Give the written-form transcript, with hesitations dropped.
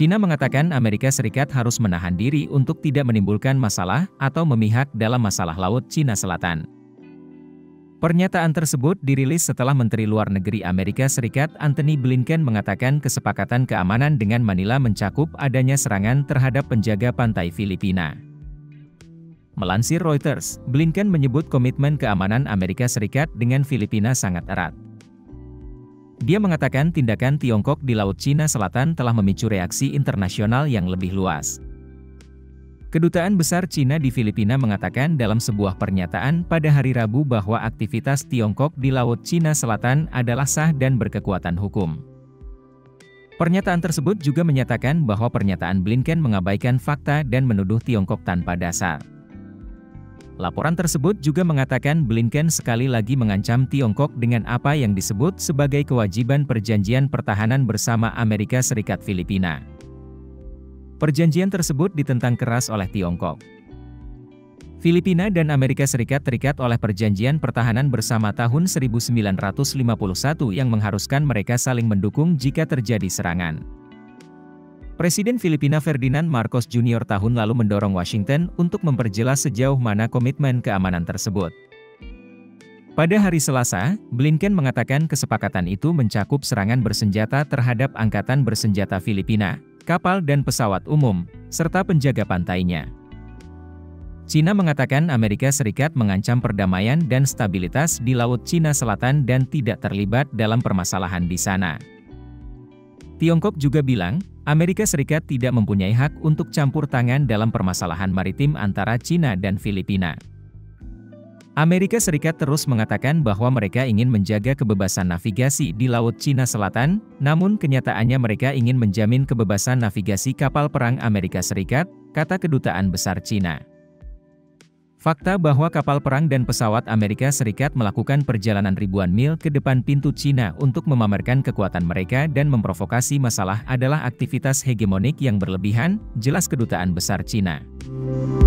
China mengatakan Amerika Serikat harus menahan diri untuk tidak menimbulkan masalah atau memihak dalam masalah Laut Cina Selatan. Pernyataan tersebut dirilis setelah Menteri Luar Negeri Amerika Serikat Antony Blinken mengatakan kesepakatan keamanan dengan Manila mencakup adanya serangan terhadap penjaga pantai Filipina. Melansir Reuters, Blinken menyebut komitmen keamanan Amerika Serikat dengan Filipina sangat erat. Dia mengatakan tindakan Tiongkok di Laut Cina Selatan telah memicu reaksi internasional yang lebih luas. Kedutaan Besar Cina di Filipina mengatakan dalam sebuah pernyataan pada hari Rabu bahwa aktivitas Tiongkok di Laut Cina Selatan adalah sah dan berkekuatan hukum. Pernyataan tersebut juga menyatakan bahwa pernyataan Blinken mengabaikan fakta dan menuduh Tiongkok tanpa dasar. Laporan tersebut juga mengatakan Blinken sekali lagi mengancam Tiongkok dengan apa yang disebut sebagai kewajiban Perjanjian Pertahanan Bersama Amerika Serikat Filipina. Perjanjian tersebut ditentang keras oleh Tiongkok. Filipina dan Amerika Serikat terikat oleh Perjanjian Pertahanan Bersama tahun 1951 yang mengharuskan mereka saling mendukung jika terjadi serangan. Presiden Filipina Ferdinand Marcos Jr. tahun lalu mendorong Washington untuk memperjelas sejauh mana komitmen keamanan tersebut. Pada hari Selasa, Blinken mengatakan kesepakatan itu mencakup serangan bersenjata terhadap angkatan bersenjata Filipina, kapal dan pesawat umum, serta penjaga pantainya. China mengatakan Amerika Serikat mengancam perdamaian dan stabilitas di Laut Cina Selatan dan tidak terlibat dalam permasalahan di sana. Tiongkok juga bilang, Amerika Serikat tidak mempunyai hak untuk campur tangan dalam permasalahan maritim antara China dan Filipina. Amerika Serikat terus mengatakan bahwa mereka ingin menjaga kebebasan navigasi di Laut Cina Selatan, namun kenyataannya mereka ingin menjamin kebebasan navigasi kapal perang Amerika Serikat, kata Kedutaan Besar China. Fakta bahwa kapal perang dan pesawat Amerika Serikat melakukan perjalanan ribuan mil ke depan pintu China untuk memamerkan kekuatan mereka dan memprovokasi masalah adalah aktivitas hegemonik yang berlebihan, jelas Kedutaan Besar China.